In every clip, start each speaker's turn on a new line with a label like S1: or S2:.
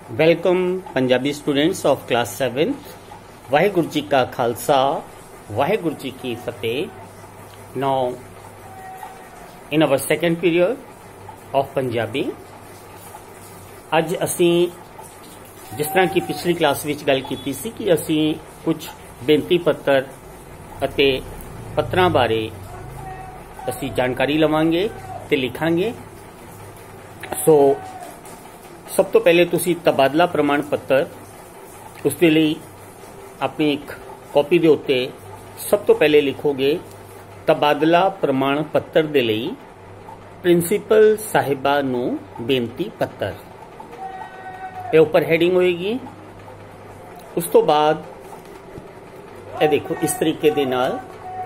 S1: Welcome Punjabi students of class 7th। Waheguru ji का खालसा वाहिगुरु जी की फतेह। Now in our second period of Punjabi अज असी जिस तरह की पिछली क्लास विच गल कीती सी कि असी कुछ बेनती पत्र अते पत्रां बारे असी जानकारी लवांगे ते लिखांगे। सो सब तो पहले तुसी तबादला प्रमाण पत्र उसके लिए अपनी एक कॉपी के उत्ते सब तो पहले लिखोगे तबादला प्रमाण पत्र दे लई प्रिंसीपल साहिबा नू बेनती पत्र। ये ऊपर हेडिंग होएगी। उस तो बाद ये देखो इस तरीके दे नाल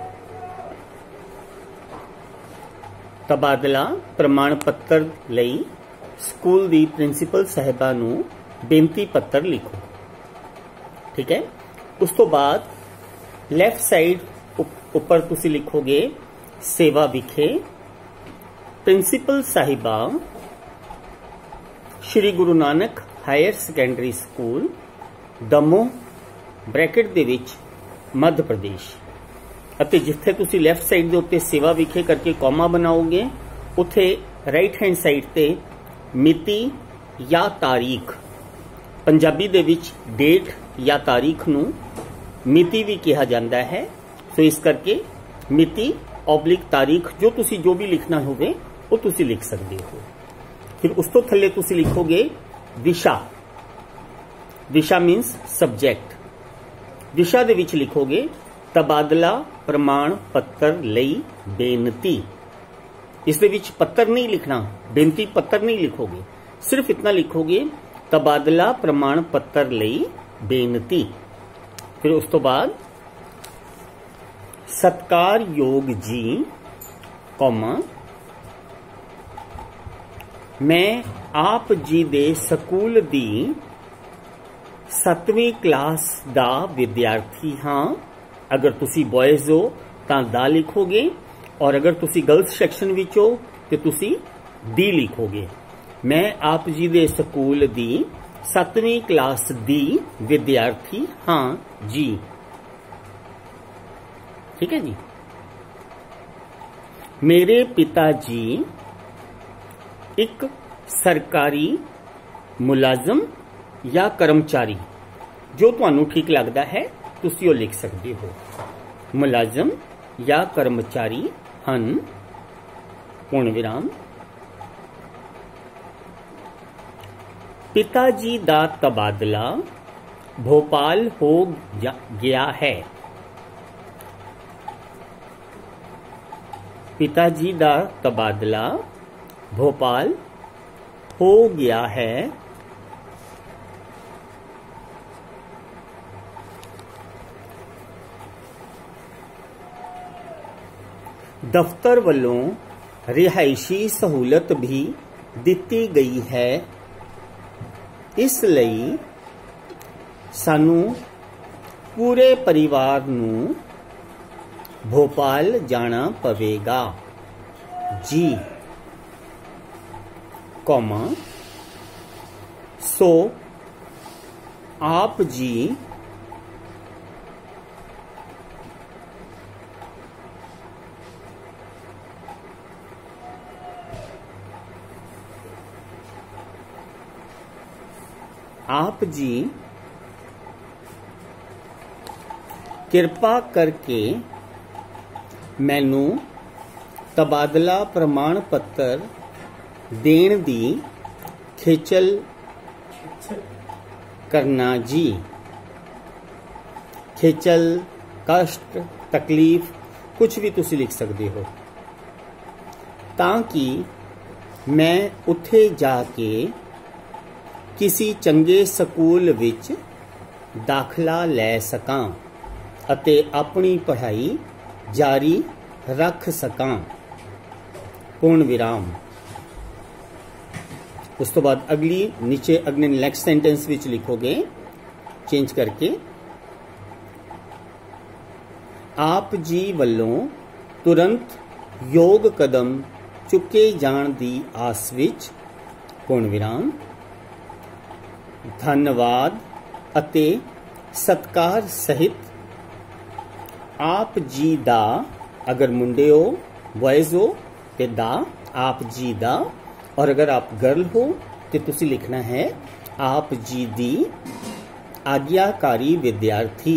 S1: तबादला प्रमाण पत्र लई स्कूल दी प्रिंसीपल साहिबा नू बेनती पत्र लिखो। ठीक है। उस तो बाद लेफ्ट साइड ऊपर तुसी लिखोगे सेवा विखे प्रिंसीपल साहिबा Shri Guru Nanak higher secondary school Damoh bracket दे विच मध्य प्रदेश। अते जिथे तुसी लेफ्ट साइड दे उत्ते सेवा विखे करके कॉमा बनाओगे उथे राइट हैंड साइड ते मिति या तारीख पंजाबी दे विच डेट या तारीख नू मिति भी कहा जाता है। सो इस करके मिति ऑब्लिक तारीख जो तुसी जो भी लिखना होवे वो तुसी लिख सकते हो। फिर उस तो थल्ले तुसी लिखोगे दिशा। दिशा मीन्स सब्जेक्ट। दिशा दे विच लिखोगे तबादला प्रमाण पत्र लई बेनती। इस दे विच पत्र नहीं लिखना, बेनती पत्र नहीं लिखोगे, सिर्फ इतना लिखोगे तबादला प्रमाण पत्र लई बेनती। फिर उस तो बाद सत्कार योग जी कौमा मैं आप जी दे स्कूल दी 7वीं क्लास दा विद्यार्थी हाँ। अगर तुसी बॉयज हो तां दा लिखोगे और अगर तुसी गर्ल्स सैक्शन विच हो तो तुसी दी लिखोगे। मैं आप जी दे स्कूल दी 7वीं क्लास दी विद्यार्थी हाँ जी। ठीक है जी। मेरे पिताजी एक सरकारी मुलाजम या कर्मचारी जो तुहानू ठीक लगता है तुसी वो लिख सकते हो। मुलाजम या कर्मचारी हन पूर्ण विराम। पिताजी दा तबादला भोपाल हो गया है। पिताजी दा तबादला भोपाल हो गया है। दफ्तर वालों रिहायशी सहूलत भी दिती गई है। इसलिए सानू पूरे परिवार नू भोपाल जाना पवेगा जी कौमा। सो आप जी आप जी कृपा करके मैनू तबादला प्रमाण पत्र देण दी खेचल करना जी। खेचल कष्ट तकलीफ कुछ भी तुसी लिख सकते हो ताकि मैं उत्थे जाके किसी चंगे स्कूल विच दाखला लै सकां अते अपनी पढ़ाई जारी रख सकां पूर्ण विराम। उस तो बाद अगली नीचे अगले नेक्स्ट सेंटेंस विच लिखोगे चेंज करके आप जी वल्लों तुरंत योग कदम चुके जाण दी आस विच पूर्ण विराम। धन्यवाद अते सत्कार सहित आप जी दा, अगर मुंडे हो बॉयज हो तो दा आप जी दा, और अगर आप गर्ल हो तो तुसी लिखना है आप जी दी आज्ञाकारी विद्यार्थी।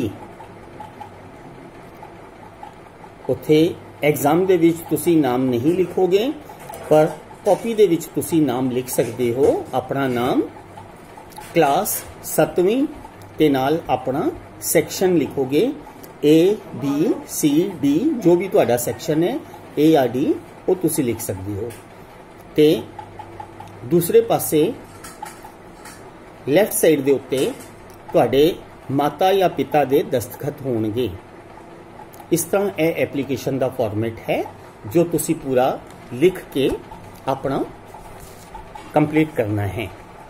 S1: उत्थे एग्जाम दे विच तुसी नाम नहीं लिखोगे, पर कॉपी दे विच तुसी नाम लिख सकते हो, अपना नाम, क्लास 7वीं ते नाल अपना सैक्शन लिखोगे, ए बी सी डी, जो भी तुहाडा सैक्शन है ए या डी वो तुसी लिख सकते हो। ते दूसरे पासे लैफ्ट साइड दे उत्ते तुहाडे माता या पिता दे दस्तखत होणगे। इस तरह यह एप्लीकेशन का फॉर्मेट है जो तुसी पूरा लिख के अपना कंप्लीट करना है।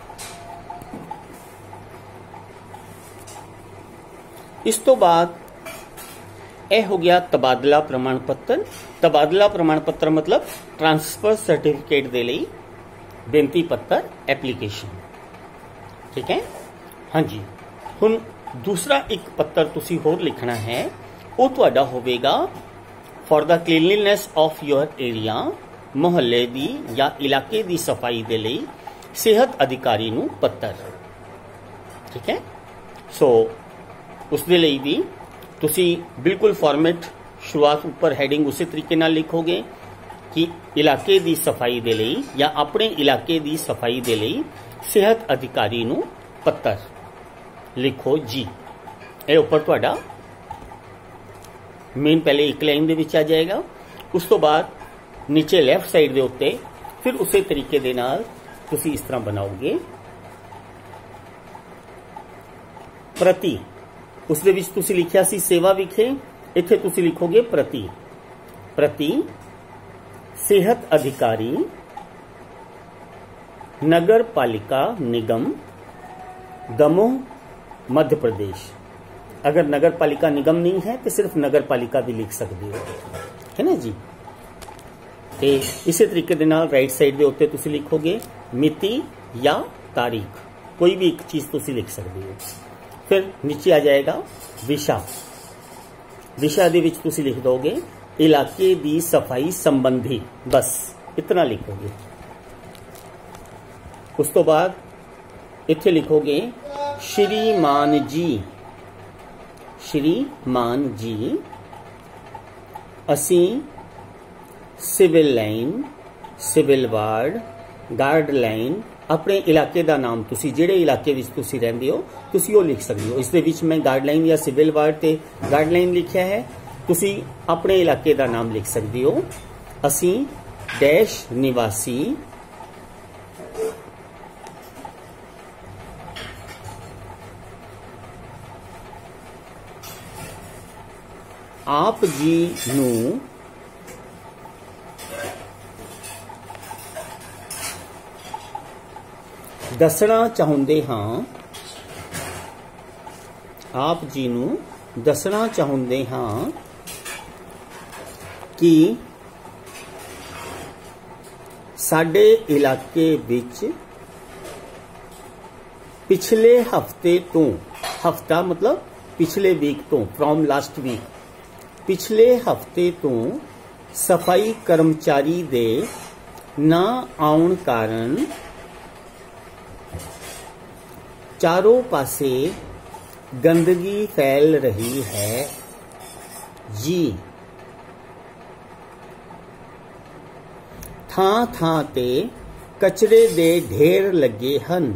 S1: इस तो बाद यह हो गया तबादला प्रमाण पत्र। तबादला प्रमाण पत्र मतलब ट्रांसफर सर्टिफिकेट दे लई बेनती पत्र एप्लीकेशन, ठीक है। हाँ जी, हुण दूसरा एक पत्र तुसी होर लिखना है, वो तुहाडा होवेगा for the cleanliness of your area, मोहल्ले दी या इलाके दी सफाई दे लई सेहत अधिकारी नूं पत्र, ठीक है। सो उस दे लई भी तुसी बिल्कुल फॉर्मेट शुरुआत ऊपर हैडिंग उसी तरीके नाल लिखोगे कि इलाके दी सफाई दे लई या अपने इलाके दी सफाई दे लई सेहत अधिकारी नूं पत्र लिखो जी। ये ऊपर तुहाडा मेन पहले एक लाइन दे विच आ जाएगा, उस तो बाद नीचे लैफ्ट साइड दे उत्ते फिर उसी तरीके दे नाल तुसी इस तरह बनाओगे प्रति, उस दे विच तुसी लिखिया सी सेवा विखे, इत्थे तुसी लिखोगे प्रति, प्रति सेहत अधिकारी नगर पालिका निगम दमोह मध्य प्रदेश। अगर नगर पालिका निगम नहीं है तो सिर्फ नगर पालिका भी लिख सकते हो, है ना जी। ते इसी तरीके दे नाल राइट साइड दे उत्ते तुसी लिखोगे मिति या तारीख, कोई भी एक चीज तुसी लिख सकते हो। फिर नीचे आ जाएगा विशा, विशा दे विच तुसी लिख दोगे इलाके दी सफाई संबंधी, बस इतना लिखोगे। उस तो बाद इत्थे लिखोगे श्रीमान जी, श्रीमान जी असी civil line, civil ward, guard line, अपने इलाके का नाम तुसी जेड़े इलाके विच तुसी रहंदे हो तुसी वो लिख सकते हो। इस दे विच मैं गार्ड लाइन या सिविल वार्ड ते गार्ड लाइन लिखिया है, तुसी अपने इलाके का नाम लिख सकते हो। असी डैश निवासी आप जी नूं दसना चाहुंदे हां, आप जी नूं दसना चाहुंदे हां कि साडे इलाके विच पिछले हफ्ते तो, हफ्ता मतलब पिछले वीक तो, फ्रॉम लास्ट वीक, पिछले हफ्ते तो सफाई कर्मचारी दे ना आउण कारण चारों पासे गंदगी फैल रही है जी। थां थां ते कचरे दे ढेर लगे हन।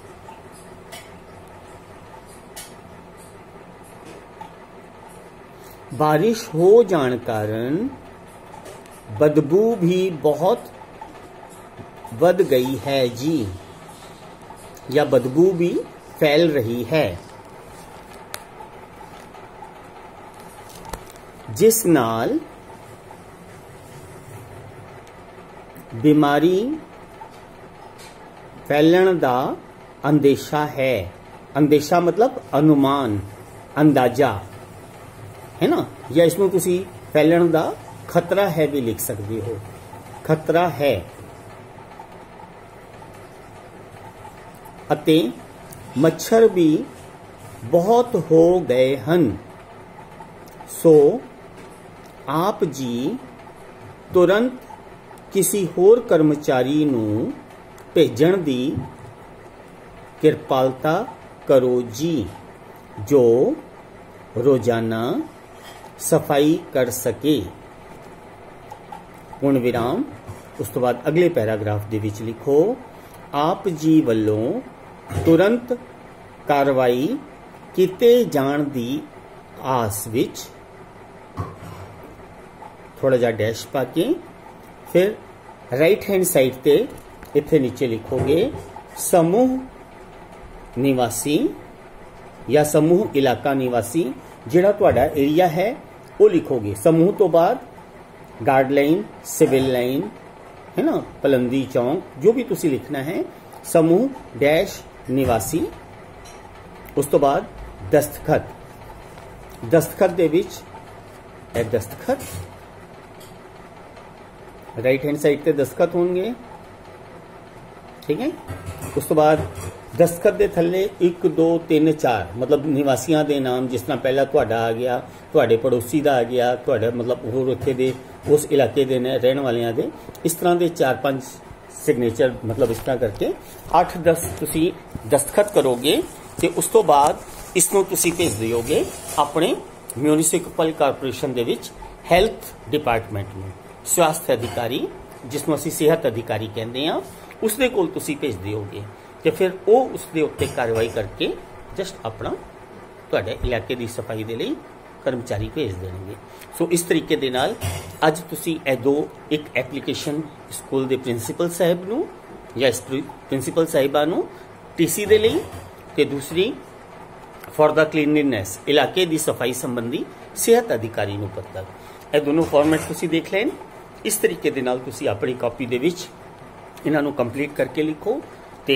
S1: बारिश हो जाने कारण बदबू भी बहुत बढ़ गई है जी, या बदबू भी फैल रही है, जिस नाल बीमारी फैलन दा अंदेशा है। अंदेशा मतलब अनुमान, अंदाजा, है ना, या इसमें तुसी फैलन दा खतरा है भी लिख सकते हो, खतरा है। अते मच्छर भी बहुत हो गए हन, सो आप जी तुरंत किसी होर कर्मचारी नूं भेजण दी किरपालता करो जी, जो रोजाना सफाई कर सके। पूर्ण विराम। उस तो बाद अगले पैराग्राफ दे विच लिखो, आप जी वल्लों तुरंत कार्रवाई कीते जाण दी आस विच, थोड़ा जा डैश पाके फिर राइट हैंड साइड ते इत्थे नीचे लिखोगे समूह निवासी या समूह इलाका निवासी, जिहड़ा तुहाडा एरिया है वो लिखोगे। समूह तो बाद गार्ड लाइन, सिविल लाइन है ना, पलंदी चौंक, जो भी तुसी लिखना है, समूह डैश निवासी। उस तो बाद दस्तखत, दस्तखत दे विच ए दस्तखत, राइट हैंड साइड ते दस्तखत होंगे, ठीक है। उस तो बाद दस्तखत दे थल्ले 1 2 3 4 मतलब निवासियों के नाम, जिस तरह पहला तुहाडा आ गया, तुहाडे पड़ोसी का आ गया, तुहाडा मतलब होर उत्थे दे उस इलाके दे रहने वालियां दे, इस तरह के 4-5 सिग्नेचर, मतलब इस तरह करके 8-10 तुसी दस्तखत करोगे ते उस तो बाद इसनों तुसी भेज दिओगे अपने म्यूनिसिपल कारपोरेशन दे विच हैल्थ डिपार्टमेंट में, स्वास्थ्य अधिकारी जिसनों असीं सेहत अधिकारी कहते हैं, उसदे कोल तुसी भेज दिओगे ते फिर वो उसदे उत्ते कार्रवाई करके जस्ट अपना तुहाडे इलाके की सफाई दे लई कर्मचारी भेज देंगे। सो इस तरीके दे नाल अज तुसी ए दो, एक एप्लीकेशन स्कूल दे प्रिंसीपल साहब नूं या प्रिंसीपल साहिबा नूं टीसी दे लई ते दूसरी फॉर द क्लीनलीनेस इलाके की सफाई संबंधी सेहत अधिकारी नूं पत्र। ए दोनों फॉर्मेट तुसी देख लें। इस तरीके दे नाल तुसी अपनी कॉपी दे विच इन्हां नूं कंप्लीट करके लिखो ते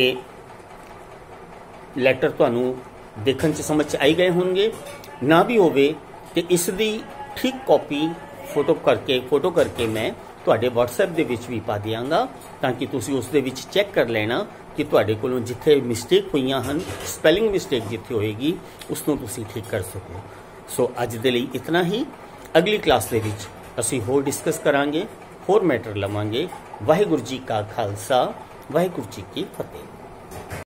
S1: लैटर तुहानूं देखण च समझ आई गए होंगे। ना भी होवे ते इसदी ठीक कॉपी फोटो करके मैं तुहाडे व्हाट्सएप दे विच भी पा दियांगा, ताकि तुसी उस दे विच चैक कर लेना कि तुहाडे कोलों जिथे मिस्टेक हुईयां हन, स्पैलिंग मिस्टेक जिथे होएगी उसनूं तुसी ठीक कर सको। सो अज दे लई इतना ही। अगली क्लास दे विच असीं होर डिस्कस करांगे, होर मैटर लवांगे। वाहिगुरू जी का खालसा, वाहिगुरू जी की फतेह।